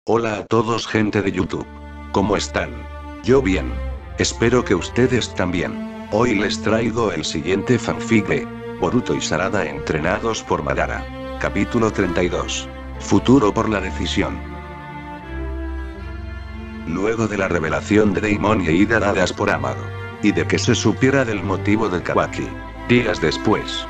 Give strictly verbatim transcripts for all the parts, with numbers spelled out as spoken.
Hola a todos, gente de YouTube. ¿Cómo están? Yo bien. Espero que ustedes también. Hoy les traigo el siguiente fanfic de Boruto y Sarada entrenados por Madara. Capítulo treinta y dos. Futuro por la decisión. Luego de la revelación de Daimon y Ida dadas por Amado, y de que se supiera del motivo de Kawaki, días después,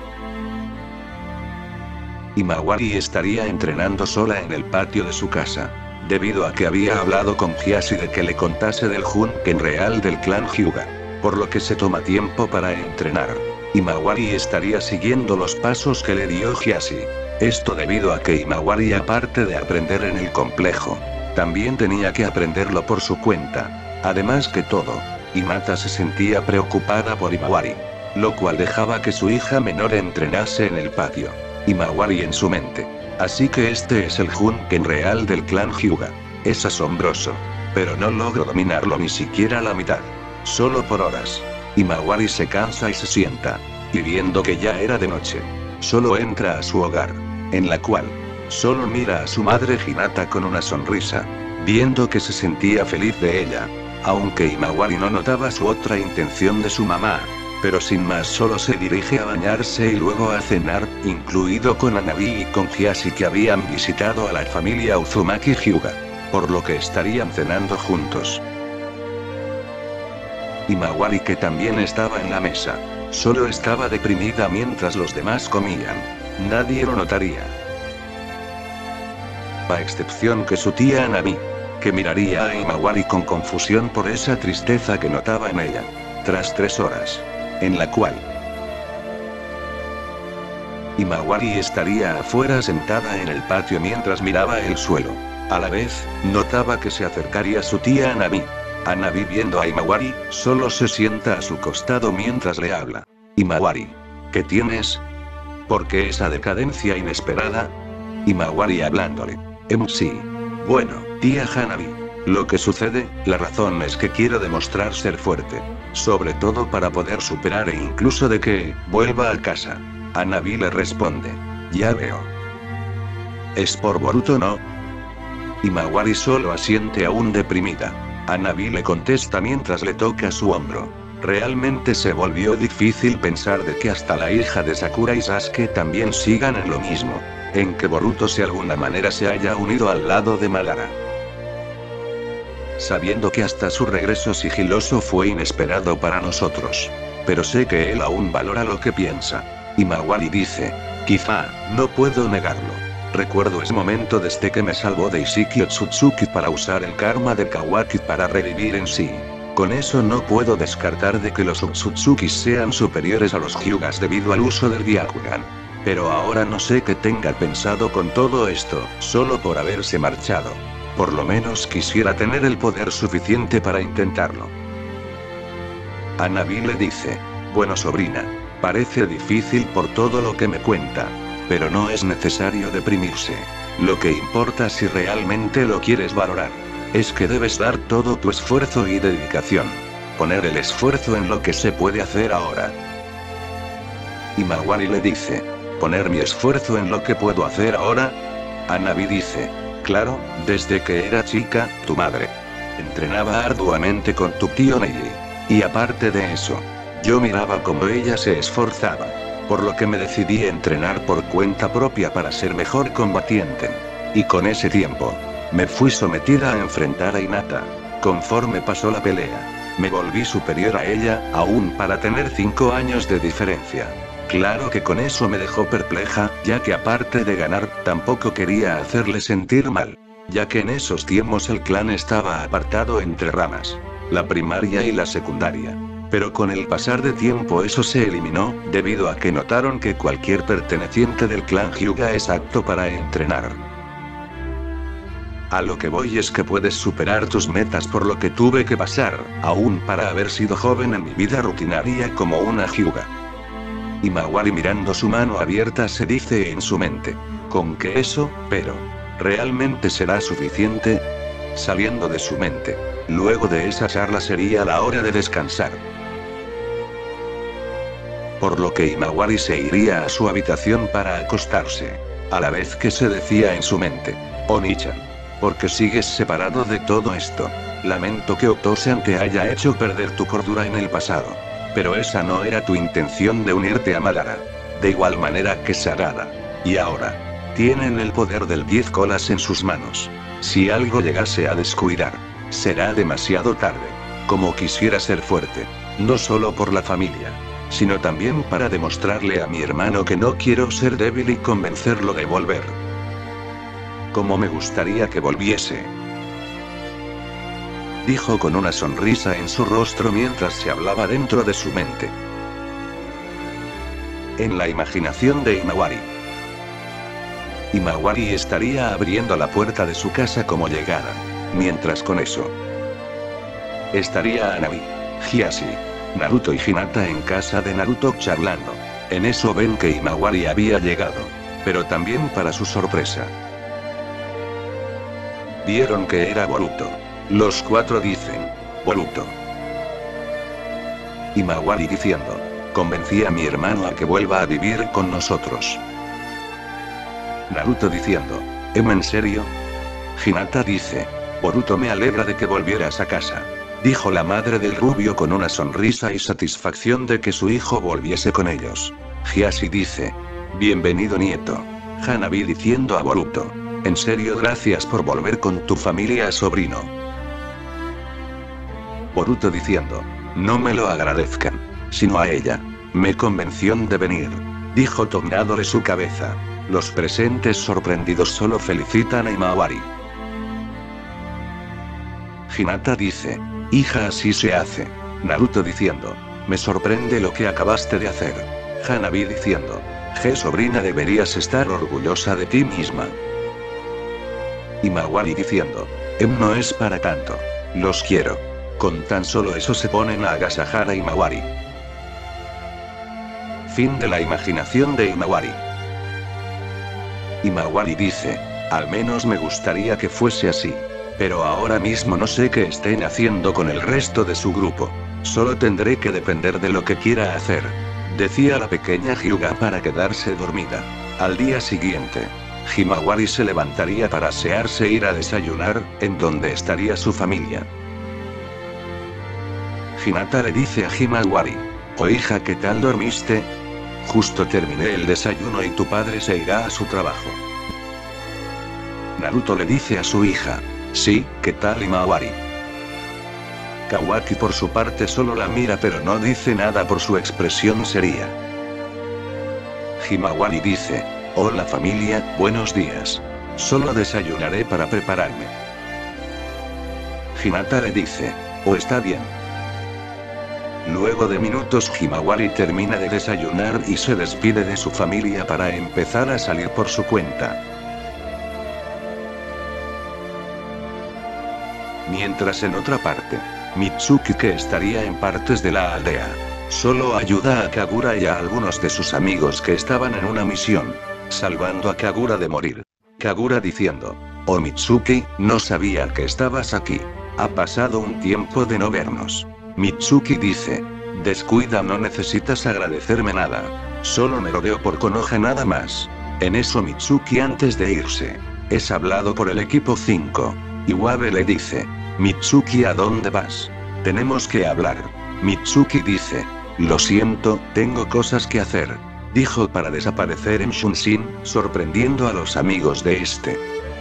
Himawari estaría entrenando sola en el patio de su casa, debido a que había hablado con Hiashi de que le contase del Junken real del clan Hyuga, por lo que se toma tiempo para entrenar. Himawari estaría siguiendo los pasos que le dio Hiashi. Esto debido a que Himawari, aparte de aprender en el complejo, también tenía que aprenderlo por su cuenta. Además que todo, Hinata se sentía preocupada por Himawari, lo cual dejaba que su hija menor entrenase en el patio. Himawari en su mente. Así que este es el Junken real del clan Hyuga. Es asombroso. Pero no logro dominarlo ni siquiera a la mitad. Solo por horas. Himawari se cansa y se sienta. Y viendo que ya era de noche, solo entra a su hogar, en la cual solo mira a su madre Hinata con una sonrisa, viendo que se sentía feliz de ella. Aunque Himawari no notaba su otra intención de su mamá, pero sin más solo se dirige a bañarse y luego a cenar, incluido con Hanabi y con Hiashi, que habían visitado a la familia Uzumaki Hyuga, por lo que estarían cenando juntos. Himawari, que también estaba en la mesa, solo estaba deprimida mientras los demás comían. Nadie lo notaría, a excepción que su tía Hanabi, que miraría a Himawari con confusión por esa tristeza que notaba en ella. Tras tres horas, en la cual Himawari estaría afuera sentada en el patio mientras miraba el suelo. A la vez, notaba que se acercaría su tía Hanabi. Hanabi, viendo a Himawari, solo se sienta a su costado mientras le habla. Himawari, ¿qué tienes? ¿Por qué esa decadencia inesperada? Himawari hablándole. Em sí. Bueno, tía Hanabi. Lo que sucede, la razón es que quiero demostrar ser fuerte. Sobre todo para poder superar e incluso de que vuelva a casa. Hanabi le responde. Ya veo. Es por Boruto, ¿no? Himawari solo asiente, aún deprimida. Hanabi le contesta mientras le toca su hombro. Realmente se volvió difícil pensar de que hasta la hija de Sakura y Sasuke también sigan en lo mismo, en que Boruto de alguna manera se haya unido al lado de Madara. Sabiendo que hasta su regreso sigiloso fue inesperado para nosotros. Pero sé que él aún valora lo que piensa. Himawari dice. Quizá, no puedo negarlo. Recuerdo ese momento desde que me salvó de Ishiki Otsutsuki para usar el karma de Kawaki para revivir en sí. Con eso no puedo descartar de que los Otsutsukis sean superiores a los Hyugas debido al uso del Byakugan. Pero ahora no sé qué tenga pensado con todo esto, solo por haberse marchado. Por lo menos quisiera tener el poder suficiente para intentarlo. Hanabi le dice. Bueno, sobrina, parece difícil por todo lo que me cuenta. Pero no es necesario deprimirse. Lo que importa, si realmente lo quieres valorar, es que debes dar todo tu esfuerzo y dedicación. Poner el esfuerzo en lo que se puede hacer ahora. Himawari le dice. ¿Poner mi esfuerzo en lo que puedo hacer ahora? Hanabi dice. Claro, desde que era chica, tu madre entrenaba arduamente con tu tío Neji. Y aparte de eso, yo miraba cómo ella se esforzaba. Por lo que me decidí a entrenar por cuenta propia para ser mejor combatiente. Y con ese tiempo, me fui sometida a enfrentar a Hinata. Conforme pasó la pelea, me volví superior a ella, aún para tener cinco años de diferencia. Claro que con eso me dejó perpleja, ya que aparte de ganar, tampoco quería hacerle sentir mal. Ya que en esos tiempos el clan estaba apartado entre ramas, la primaria y la secundaria. Pero con el pasar de tiempo eso se eliminó, debido a que notaron que cualquier perteneciente del clan Hyuga es apto para entrenar. A lo que voy es que puedes superar tus metas por lo que tuve que pasar, aún para haber sido joven en mi vida rutinaria como una Hyuga. Himawari, mirando su mano abierta, se dice en su mente. ¿Con qué eso, pero realmente será suficiente? Saliendo de su mente. Luego de esa charla sería la hora de descansar. Por lo que Himawari se iría a su habitación para acostarse. A la vez que se decía en su mente. Oni-chan. Porque sigues separado de todo esto. Lamento que Otosan te haya hecho perder tu cordura en el pasado. Pero esa no era tu intención de unirte a Madara. De igual manera que Sarada. Y ahora. Tienen el poder del diez colas en sus manos. Si algo llegase a descuidar, será demasiado tarde. Como quisiera ser fuerte. No solo por la familia. Sino también para demostrarle a mi hermano que no quiero ser débil y convencerlo de volver. Como me gustaría que volviese. Dijo con una sonrisa en su rostro mientras se hablaba dentro de su mente. En la imaginación de Himawari. Himawari estaría abriendo la puerta de su casa como llegara. Mientras con eso. Estaría Hanabi, Hiashi, Naruto y Hinata en casa de Naruto charlando. En eso ven que Himawari había llegado. Pero también para su sorpresa. Vieron que era Boruto. Los cuatro dicen, Boruto. Himawari diciendo, convencí a mi hermano a que vuelva a vivir con nosotros. Naruto diciendo, ¿em en serio? Hinata dice, Boruto me alegra de que volvieras a casa. Dijo la madre del rubio con una sonrisa y satisfacción de que su hijo volviese con ellos. Hiashi dice, bienvenido nieto. Hanabi diciendo a Boruto, en serio gracias por volver con tu familia sobrino. Boruto diciendo, no me lo agradezcan, sino a ella. Me convenció de venir. Dijo tornándole su cabeza. Los presentes sorprendidos solo felicitan a Himawari. Hinata dice, hija así se hace. Naruto diciendo, me sorprende lo que acabaste de hacer. Hanabi diciendo, G sobrina deberías estar orgullosa de ti misma. Himawari diciendo, em no es para tanto. Los quiero. Con tan solo eso se ponen a agasajar a Himawari. Fin de la imaginación de Himawari. Himawari dice, al menos me gustaría que fuese así. Pero ahora mismo no sé qué estén haciendo con el resto de su grupo. Solo tendré que depender de lo que quiera hacer. Decía la pequeña Hyuga para quedarse dormida. Al día siguiente, Himawari se levantaría para asearse e ir a desayunar, en donde estaría su familia. Hinata le dice a Himawari, oh hija, ¿qué tal dormiste? Justo terminé el desayuno y tu padre se irá a su trabajo. Naruto le dice a su hija, sí, ¿qué tal Himawari? Kawaki por su parte solo la mira pero no dice nada por su expresión seria. Himawari dice, hola familia, buenos días. Solo desayunaré para prepararme. Hinata le dice, oh está bien. Luego de minutos Himawari termina de desayunar y se despide de su familia para empezar a salir por su cuenta. Mientras en otra parte, Mitsuki, que estaría en partes de la aldea, solo ayuda a Kagura y a algunos de sus amigos que estaban en una misión, salvando a Kagura de morir. Kagura diciendo, oh Mitsuki, no sabía que estabas aquí. Ha pasado un tiempo de no vernos. Mitsuki dice, descuida, no necesitas agradecerme nada. Solo me rodeo por Konoha nada más. En eso Mitsuki antes de irse, es hablado por el equipo cinco. Iwabe le dice, Mitsuki, ¿a dónde vas? Tenemos que hablar. Mitsuki dice, lo siento, tengo cosas que hacer. Dijo para desaparecer en Shunshin, sorprendiendo a los amigos de este.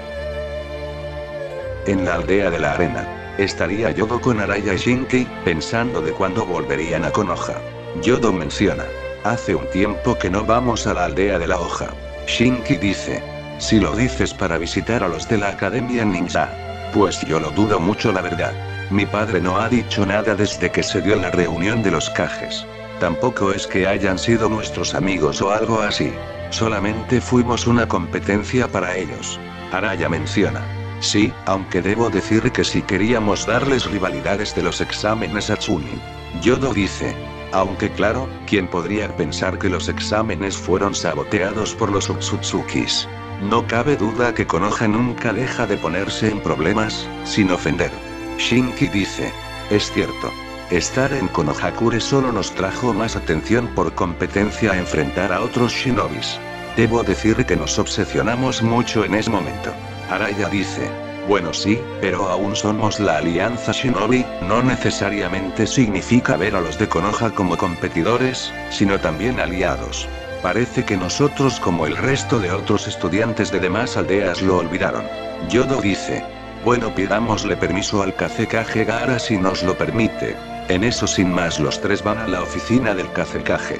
En la aldea de la arena, estaría Yodo con Araya y Shinki, pensando de cuándo volverían a Konoha. Yodo menciona, hace un tiempo que no vamos a la aldea de la hoja. Shinki dice, si lo dices para visitar a los de la Academia Ninja. Pues yo lo dudo mucho, la verdad. Mi padre no ha dicho nada desde que se dio la reunión de los Kages. Tampoco es que hayan sido nuestros amigos o algo así. Solamente fuimos una competencia para ellos. Araya menciona, sí, aunque debo decir que sí queríamos darles rivalidades de los exámenes a Chunin. Yodo dice, aunque claro, ¿quién podría pensar que los exámenes fueron saboteados por los Utsutsukis? No cabe duda que Konoha nunca deja de ponerse en problemas, sin ofender. Shinki dice, es cierto. Estar en Konohakure solo nos trajo más atención por competencia a enfrentar a otros shinobis. Debo decir que nos obsesionamos mucho en ese momento. Araya dice, Bueno sí, pero aún somos la Alianza Shinobi, no necesariamente significa ver a los de Konoha como competidores, sino también aliados. Parece que nosotros como el resto de otros estudiantes de demás aldeas lo olvidaron. Yodo dice. Bueno, pidámosle permiso al Kazekage Gaara si nos lo permite. En eso sin más los tres van a la oficina del Kazekage.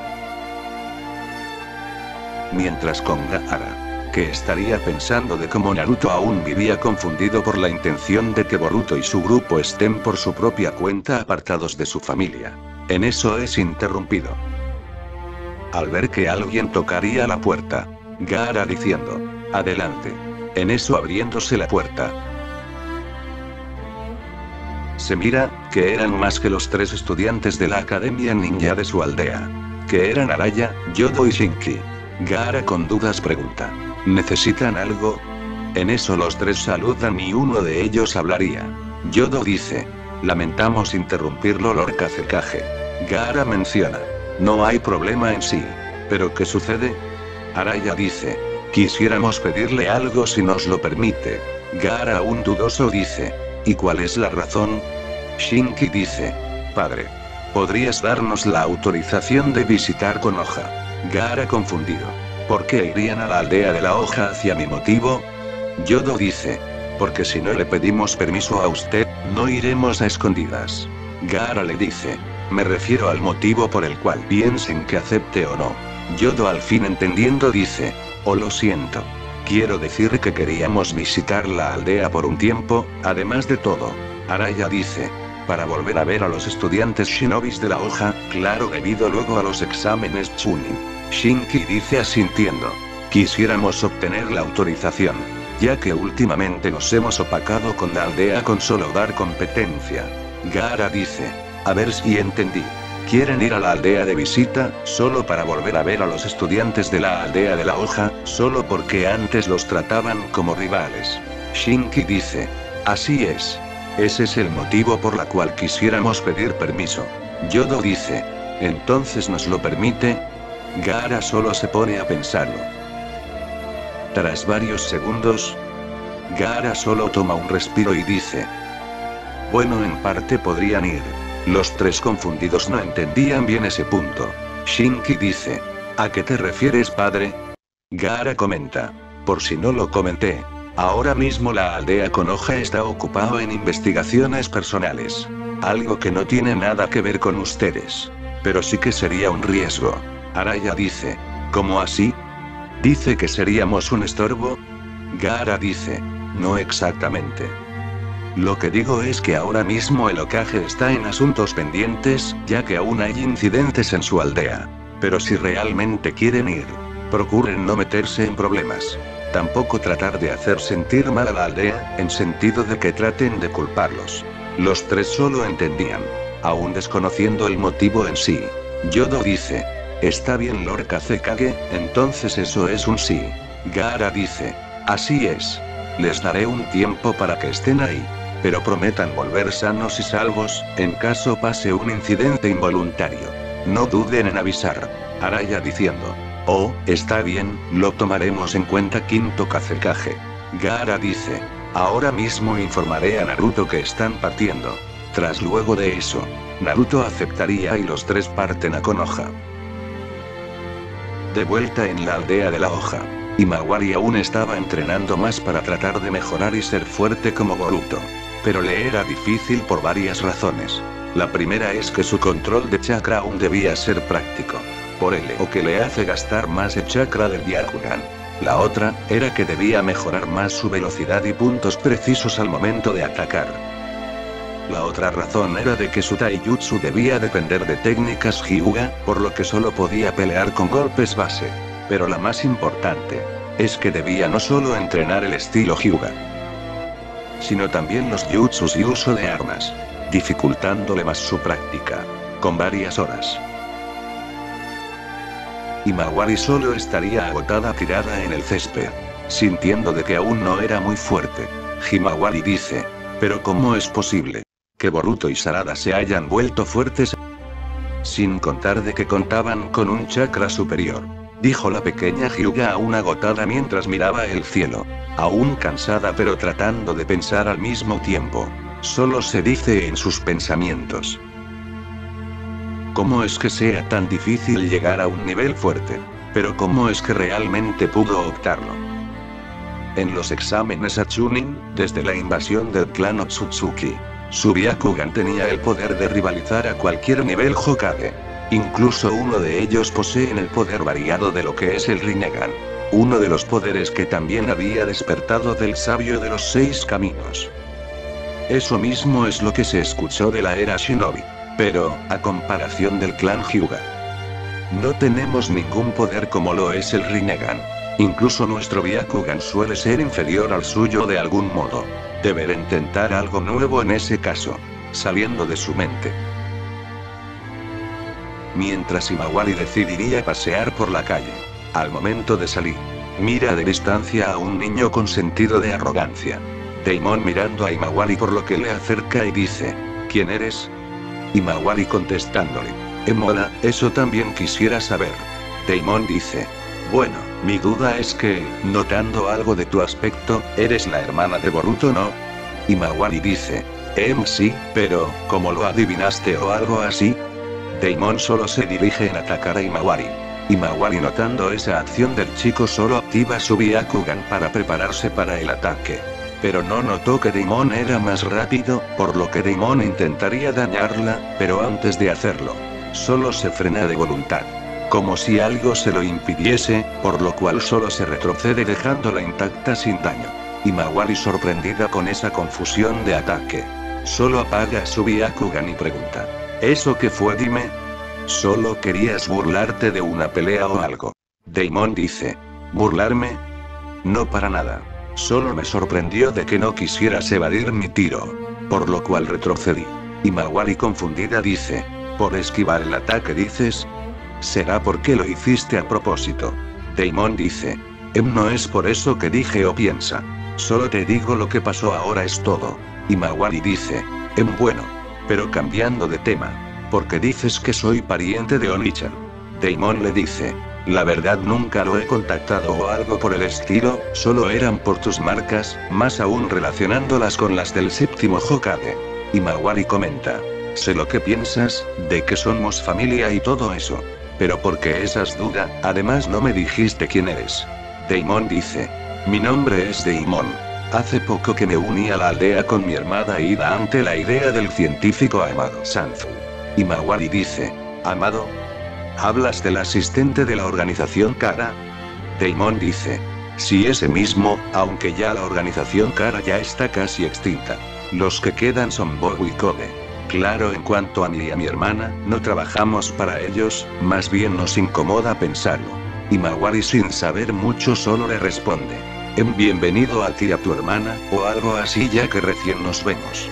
Mientras con Gaara, que estaría pensando de cómo Naruto aún vivía confundido por la intención de que Boruto y su grupo estén por su propia cuenta apartados de su familia. En eso es interrumpido al ver que alguien tocaría la puerta. Gaara diciendo, adelante. En eso abriéndose la puerta, se mira, que eran más que los tres estudiantes de la Academia Ninja de su aldea. Que eran Araya, Yodo y Shinki. Gaara con dudas pregunta, ¿necesitan algo? En eso los tres saludan y uno de ellos hablaría. Yodo dice, lamentamos interrumpirlo Lord Kazekage. Gaara menciona, no hay problema en sí. ¿Pero qué sucede? Araya dice, quisiéramos pedirle algo si nos lo permite. Gaara aún dudoso dice, ¿y cuál es la razón? Shinki dice, padre, ¿podrías darnos la autorización de visitar Konoha? Gaara confundido, ¿por qué irían a la aldea de la hoja hacia mi motivo? Yodo dice, porque si no le pedimos permiso a usted, no iremos a escondidas. Gaara le dice, me refiero al motivo por el cual piensen que acepte o no. Yodo al fin entendiendo dice, oh lo siento. Quiero decir que queríamos visitar la aldea por un tiempo, además de todo. Araya dice, para volver a ver a los estudiantes shinobis de la hoja, claro debido luego a los exámenes Chunin. Shinki dice asintiendo, quisiéramos obtener la autorización, ya que últimamente nos hemos opacado con la aldea con solo dar competencia. Gaara dice, a ver si entendí. Quieren ir a la aldea de visita, solo para volver a ver a los estudiantes de la aldea de la hoja, solo porque antes los trataban como rivales. Shinki dice, así es. Ese es el motivo por la cual quisiéramos pedir permiso. Yodo dice, ¿entonces nos lo permite? Gaara solo se pone a pensarlo. Tras varios segundos, Gaara solo toma un respiro y dice, bueno, en parte podrían ir. Los tres confundidos no entendían bien ese punto. Shinki dice, ¿a qué te refieres, padre? Gaara comenta, por si no lo comenté, ahora mismo la aldea Konoha está ocupada en investigaciones personales. Algo que no tiene nada que ver con ustedes. Pero sí que sería un riesgo. Araya dice, ¿cómo así? ¿Dice que seríamos un estorbo? Gaara dice, no exactamente. Lo que digo es que ahora mismo el Hokage está en asuntos pendientes, ya que aún hay incidentes en su aldea. Pero si realmente quieren ir, procuren no meterse en problemas. Tampoco tratar de hacer sentir mal a la aldea, en sentido de que traten de culparlos. Los tres solo entendían, aún desconociendo el motivo en sí. Yodo dice, está bien Lord Kazekage, entonces eso es un sí. Gaara dice, así es. Les daré un tiempo para que estén ahí. Pero prometan volver sanos y salvos, en caso pase un incidente involuntario. No duden en avisar. Araya diciendo, oh, está bien, lo tomaremos en cuenta quinto Kazekage. Gaara dice, ahora mismo informaré a Naruto que están partiendo. Tras luego de eso, Naruto aceptaría y los tres parten a Konoha. De vuelta en la aldea de la hoja, Himawari aún estaba entrenando más para tratar de mejorar y ser fuerte como Boruto. Pero le era difícil por varias razones. La primera es que su control de chakra aún debía ser práctico. Por el o que le hace gastar más el chakra del Byakugan. La otra, era que debía mejorar más su velocidad y puntos precisos al momento de atacar. La otra razón era de que su taijutsu debía depender de técnicas Hyuga, por lo que solo podía pelear con golpes base. Pero la más importante, es que debía no solo entrenar el estilo Hyuga, sino también los jutsus y uso de armas, dificultándole más su práctica, con varias horas. Himawari solo estaría agotada tirada en el césped, sintiendo de que aún no era muy fuerte. Himawari dice, pero ¿cómo es posible que Boruto y Sarada se hayan vuelto fuertes? Sin contar de que contaban con un chakra superior. dijo la pequeña Hyuga aún agotada mientras miraba el cielo. Aún cansada pero tratando de pensar al mismo tiempo. Solo se dice en sus pensamientos. ¿Cómo es que sea tan difícil llegar a un nivel fuerte? Pero ¿cómo es que realmente pudo optarlo? En los exámenes a Chunin, desde la invasión del clan Otsutsuki, su Byakugan tenía el poder de rivalizar a cualquier nivel Hokage. Incluso uno de ellos poseen el poder variado de lo que es el Rinnegan. Uno de los poderes que también había despertado del sabio de los seis caminos. Eso mismo es lo que se escuchó de la era Shinobi. Pero, a comparación del clan Hyuga, no tenemos ningún poder como lo es el Rinnegan. Incluso nuestro Byakugan suele ser inferior al suyo de algún modo. Deberé intentar algo nuevo en ese caso. Saliendo de su mente. Mientras Himawari decidiría pasear por la calle. Al momento de salir, mira de distancia a un niño con sentido de arrogancia. Daimon mirando a Himawari por lo que le acerca y dice, ¿quién eres? Himawari contestándole, Emoda, eso también quisiera saber. Daimon dice, bueno, mi duda es que, notando algo de tu aspecto, eres la hermana de Boruto, ¿no? Himawari dice, em sí, pero, ¿cómo lo adivinaste o algo así? Daimon solo se dirige en atacar a Himawari. Himawari notando esa acción del chico solo activa su Byakugan para prepararse para el ataque. Pero no notó que Daimon era más rápido, por lo que Daimon intentaría dañarla, pero antes de hacerlo, solo se frena de voluntad. Como si algo se lo impidiese, por lo cual solo se retrocede dejándola intacta sin daño. Himawari sorprendida con esa confusión de ataque. Solo apaga su Byakugan y pregunta, ¿eso qué fue? Dime. Solo querías burlarte de una pelea o algo. Daimon dice, ¿burlarme? No para nada. Solo me sorprendió de que no quisieras evadir mi tiro. Por lo cual retrocedí. Himawari confundida dice, ¿por esquivar el ataque dices? ¿Será porque lo hiciste a propósito? Daimon dice, em no es por eso que dije o piensa. Solo te digo lo que pasó ahora es todo. Himawari dice, em bueno. Pero cambiando de tema. Porque dices que soy pariente de Onichan. Daimon le dice, la verdad nunca lo he contactado o algo por el estilo, solo eran por tus marcas, más aún relacionándolas con las del séptimo Hokage. Himawari comenta, sé lo que piensas, de que somos familia y todo eso. Pero porque esas dudas, además no me dijiste quién eres. Daimon dice, mi nombre es Daimon. Hace poco que me uní a la aldea con mi hermana Ida ante la idea del científico Amado Sanzu. Himawari dice, ¿Amado? ¿Hablas del asistente de la organización Kara? Daimon dice, sí, ese mismo, aunque ya la organización Kara ya está casi extinta. Los que quedan son Bobu y Kobe. Claro, en cuanto a mí y a mi hermana, no trabajamos para ellos, más bien nos incomoda pensarlo. Himawari sin saber mucho solo le responde, en bienvenido a ti y a tu hermana, o algo así ya que recién nos vemos.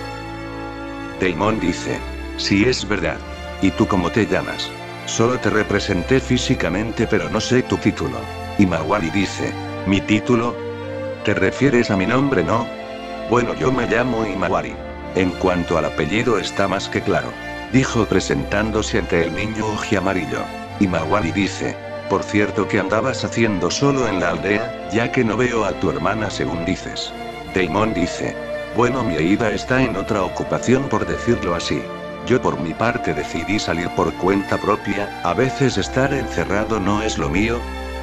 Daimon dice, sí es verdad. ¿Y tú cómo te llamas? Solo te representé físicamente pero no sé tu título. Himawari dice, ¿mi título? ¿Te refieres a mi nombre, no? Bueno, yo me llamo Himawari. En cuanto al apellido está más que claro. Dijo presentándose ante el niño ojiamarillo. Himawari dice, por cierto, ¿qué andabas haciendo solo en la aldea, ya que no veo a tu hermana según dices? Daimon dice, bueno, mi Ida está en otra ocupación por decirlo así. Yo por mi parte decidí salir por cuenta propia, a veces estar encerrado no es lo mío.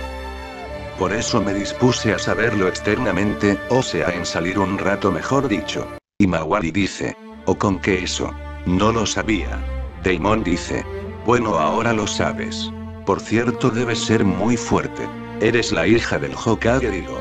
Por eso me dispuse a saberlo externamente, o sea en salir un rato mejor dicho. Himawari dice, ¿o con qué eso? No lo sabía. Daimon dice, bueno ahora lo sabes. Por cierto debes ser muy fuerte. Eres la hija del Hokage digo.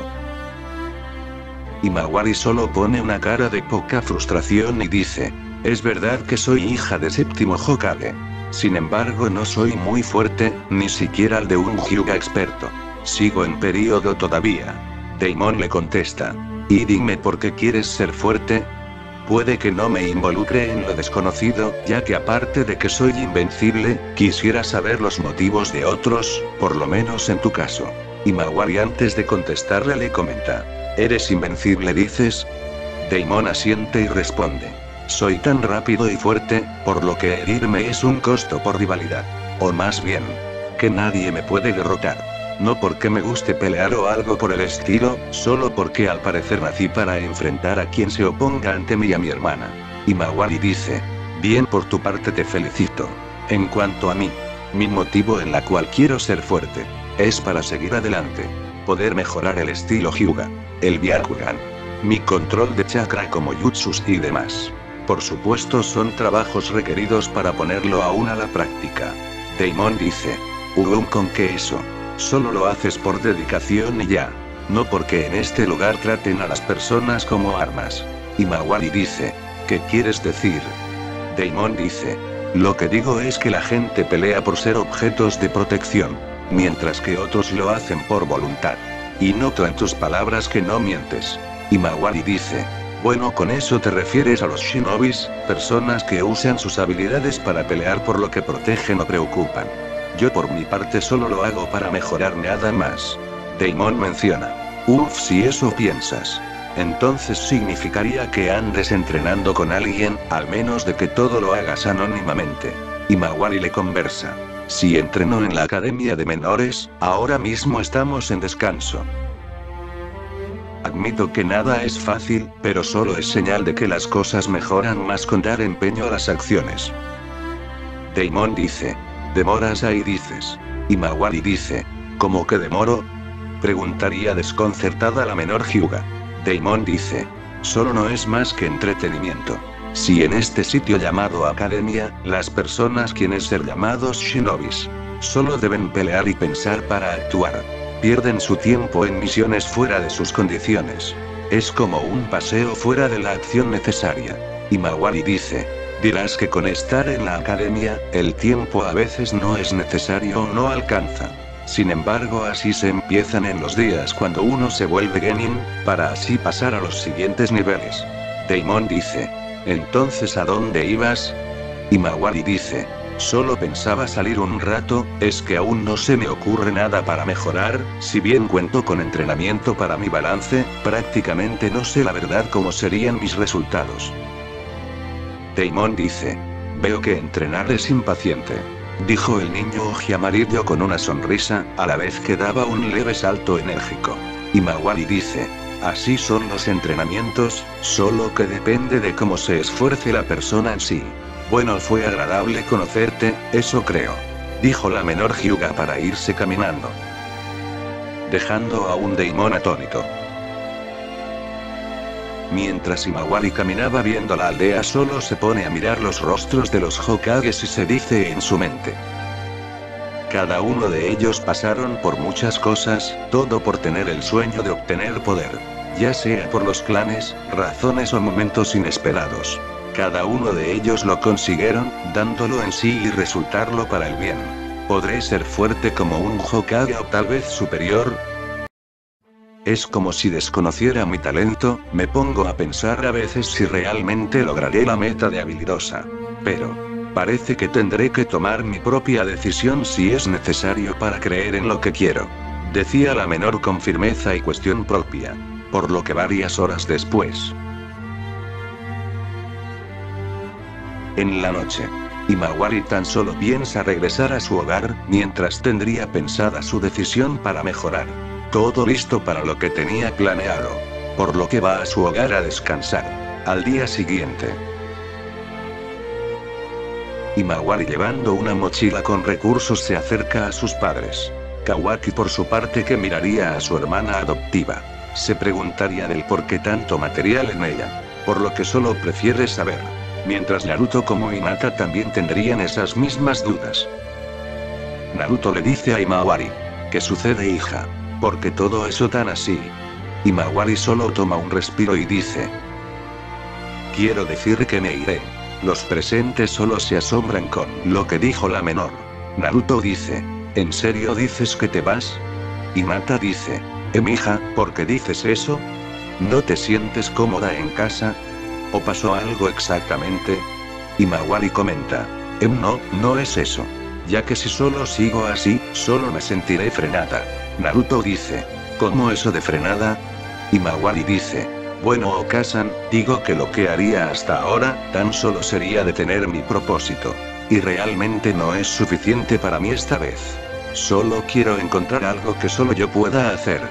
Himawari solo pone una cara de poca frustración y dice, es verdad que soy hija de séptimo Hokage. Sin embargo no soy muy fuerte, ni siquiera el de un Hyuga experto. Sigo en periodo todavía. Daimon le contesta, y dime por qué quieres ser fuerte. Puede que no me involucre en lo desconocido, ya que aparte de que soy invencible, quisiera saber los motivos de otros, por lo menos en tu caso. Himawari antes de contestarle le comenta, ¿eres invencible dices? Daimon asiente y responde, soy tan rápido y fuerte, por lo que herirme es un costo por rivalidad. O más bien, que nadie me puede derrotar. No porque me guste pelear o algo por el estilo, solo porque al parecer nací para enfrentar a quien se oponga ante mí y a mi hermana. Himawari dice: bien, por tu parte te felicito. En cuanto a mí, mi motivo en la cual quiero ser fuerte, es para seguir adelante. Poder mejorar el estilo Hyuga, el Byakugan, mi control de chakra como jutsus y demás. Por supuesto son trabajos requeridos para ponerlo aún a la práctica. Daemon dice: Ugum, con que eso. Solo lo haces por dedicación y ya. No porque en este lugar traten a las personas como armas. Himawari dice: ¿qué quieres decir? Daemon dice: lo que digo es que la gente pelea por ser objetos de protección, mientras que otros lo hacen por voluntad. Y noto en tus palabras que no mientes. Himawari dice: bueno, con eso te refieres a los shinobis, personas que usan sus habilidades para pelear por lo que protegen o preocupan. Yo por mi parte solo lo hago para mejorar, nada más. Daemon menciona: uff, si eso piensas. Entonces significaría que andes entrenando con alguien, al menos de que todo lo hagas anónimamente. Himawari le conversa: si entreno en la academia de menores, ahora mismo estamos en descanso. Admito que nada es fácil, pero solo es señal de que las cosas mejoran más con dar empeño a las acciones. Daemon dice: demoras ahí dices. Himawari dice: ¿cómo que demoro? Preguntaría desconcertada la menor Hyuga. Daemon dice: solo no es más que entretenimiento. Si en este sitio llamado academia, las personas quieren ser llamados shinobis, solo deben pelear y pensar para actuar. Pierden su tiempo en misiones fuera de sus condiciones. Es como un paseo fuera de la acción necesaria. Himawari dice: dirás que con estar en la academia, el tiempo a veces no es necesario o no alcanza. Sin embargo, así se empiezan en los días cuando uno se vuelve genin, para así pasar a los siguientes niveles. Daemon dice: ¿entonces a dónde ibas? Himawari dice: solo pensaba salir un rato, es que aún no se me ocurre nada para mejorar, si bien cuento con entrenamiento para mi balance, prácticamente no sé la verdad cómo serían mis resultados. Daemon dice: veo que entrenar es impaciente. Dijo el niño ojiamarillo con una sonrisa, a la vez que daba un leve salto enérgico. Himawari dice: así son los entrenamientos, solo que depende de cómo se esfuerce la persona en sí. Bueno, fue agradable conocerte, eso creo. Dijo la menor Hyuga para irse caminando, dejando a un Daemon atónito. Mientras Himawari caminaba viendo la aldea, solo se pone a mirar los rostros de los Hokages y se dice en su mente: cada uno de ellos pasaron por muchas cosas, todo por tener el sueño de obtener poder. Ya sea por los clanes, razones o momentos inesperados. Cada uno de ellos lo consiguieron, dándolo en sí y resultarlo para el bien. ¿Podré ser fuerte como un Hokage o tal vez superior? Es como si desconociera mi talento, me pongo a pensar a veces si realmente lograré la meta de habilidosa. Pero parece que tendré que tomar mi propia decisión si es necesario para creer en lo que quiero. Decía la menor con firmeza y cuestión propia. Por lo que varias horas después, en la noche, Himawari tan solo piensa regresar a su hogar, mientras tendría pensada su decisión para mejorar. Todo listo para lo que tenía planeado. Por lo que va a su hogar a descansar. Al día siguiente, Himawari, llevando una mochila con recursos, se acerca a sus padres. Kawaki por su parte, que miraría a su hermana adoptiva, se preguntaría del por qué tanto material en ella. Por lo que solo prefiere saber. Mientras Naruto como Hinata también tendrían esas mismas dudas. Naruto le dice a Himawari: ¿qué sucede, hija? ¿Por qué todo eso tan así? Himawari solo toma un respiro y dice: quiero decir que me iré. Los presentes solo se asombran con lo que dijo la menor. Naruto dice: ¿en serio dices que te vas? Hinata dice: ¿eh, mija, por qué dices eso? ¿No te sientes cómoda en casa? ¿O pasó algo exactamente? Himawari comenta: em no, no es eso. Ya que si solo sigo así, solo me sentiré frenada. Naruto dice: ¿cómo eso de frenada? Himawari dice: bueno, Okasan, digo que lo que haría hasta ahora, tan solo sería detener mi propósito. Y realmente no es suficiente para mí esta vez. Solo quiero encontrar algo que solo yo pueda hacer.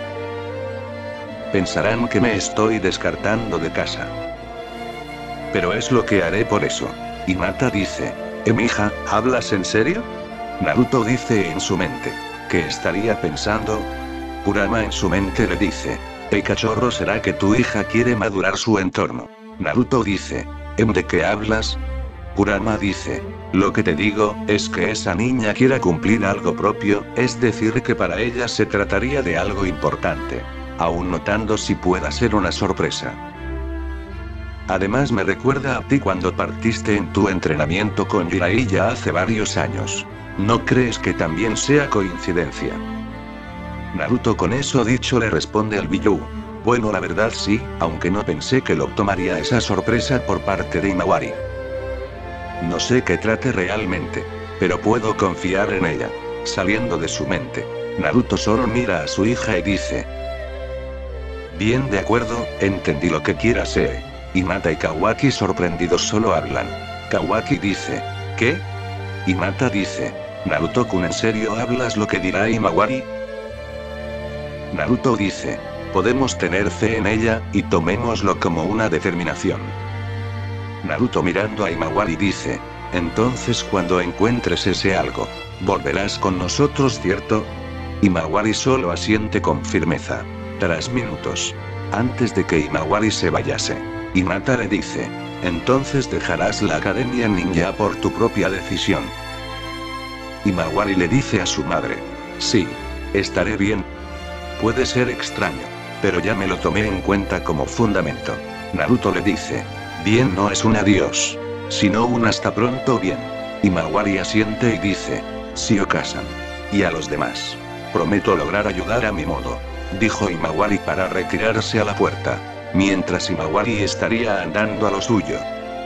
Pensarán que me estoy descartando de casa. Pero es lo que haré por eso. Hinata dice, ¿Eh, mija, hablas en serio? Naruto dice en su mente, ¿qué estaría pensando? Kurama en su mente le dice, ¿Eh, cachorro, será que tu hija quiere madurar su entorno? Naruto dice, ¿Em de qué hablas? Kurama dice, lo que te digo, es que esa niña quiera cumplir algo propio, es decir que para ella se trataría de algo importante. Aún notando si pueda ser una sorpresa. Además me recuerda a ti cuando partiste en tu entrenamiento con Jiraiya hace varios años. ¿No crees que también sea coincidencia? Naruto con eso dicho le responde al Billou. Bueno, la verdad sí, aunque no pensé que lo tomaría esa sorpresa por parte de Himawari. No sé qué trate realmente, pero puedo confiar en ella. Saliendo de su mente, Naruto solo mira a su hija y dice, bien, de acuerdo, entendí lo que quiera ser. Hinata y Kawaki sorprendidos solo hablan. Kawaki dice, ¿qué? Hinata dice, Naruto-kun, ¿en serio hablas lo que dirá Himawari? Naruto dice, podemos tener fe en ella, y tomémoslo como una determinación. Naruto mirando a Himawari dice, entonces cuando encuentres ese algo, volverás con nosotros, ¿cierto? Himawari solo asiente con firmeza. Tras minutos, antes de que Himawari se vayase, Hinata le dice, entonces dejarás la Academia Ninja por tu propia decisión. Himawari le dice a su madre, sí, estaré bien. Puede ser extraño, pero ya me lo tomé en cuenta como fundamento. Naruto le dice, bien, no es un adiós, sino un hasta pronto bien. Himawari asiente y dice, sí, Okasan. Y a los demás, prometo lograr ayudar a mi modo, dijo Himawari para retirarse a la puerta, mientras Himawari estaría andando a lo suyo.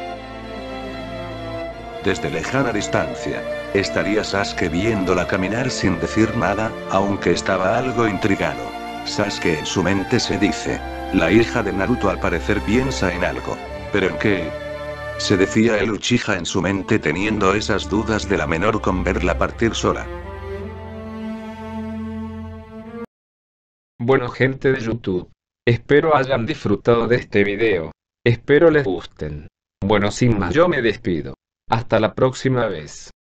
Desde lejana distancia, estaría Sasuke viéndola caminar sin decir nada, aunque estaba algo intrigado. Sasuke en su mente se dice, la hija de Naruto al parecer piensa en algo. ¿Pero en qué? Se decía el Uchiha en su mente teniendo esas dudas de la menor con verla partir sola. Bueno, gente de YouTube, espero hayan disfrutado de este video. Espero les gusten. Bueno, sin más yo me despido. Hasta la próxima vez.